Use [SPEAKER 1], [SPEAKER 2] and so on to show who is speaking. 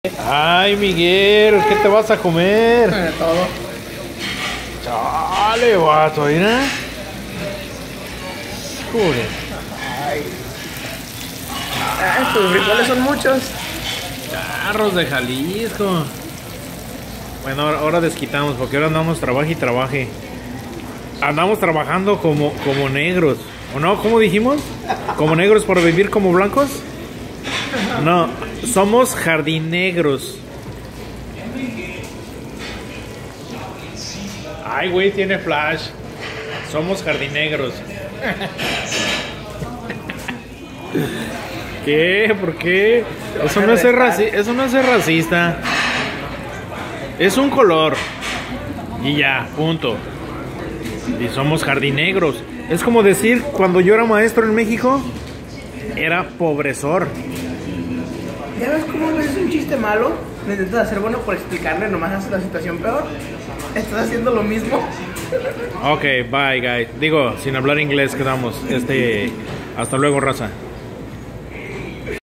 [SPEAKER 1] Ay, Miguel, ¿qué te vas a comer?
[SPEAKER 2] Todo.
[SPEAKER 1] Chale, vato, mira. Joder.
[SPEAKER 2] Ay. Estos frijoles son muchos.
[SPEAKER 1] Charros de Jalisco. Bueno, ahora desquitamos porque ahora andamos trabaje y trabaje. Andamos trabajando como negros. ¿O no? ¿Cómo dijimos? ¿Como negros por vivir como blancos? No, somos jardinegros. Ay, güey, tiene flash. Somos jardinegros. ¿Qué? ¿Por qué? Eso no es ser eso no es ser racista. Es un color. Y ya, punto. Y somos jardinegros. Es como decir, cuando yo era maestro en México, era pobresor.
[SPEAKER 2] ¿Ya ves cómo ves un chiste malo? Intentas hacer bueno por explicarle, nomás haces la situación peor. Estás haciendo lo mismo.
[SPEAKER 1] Ok, bye, guys. Digo, sin hablar inglés quedamos. Hasta luego, raza.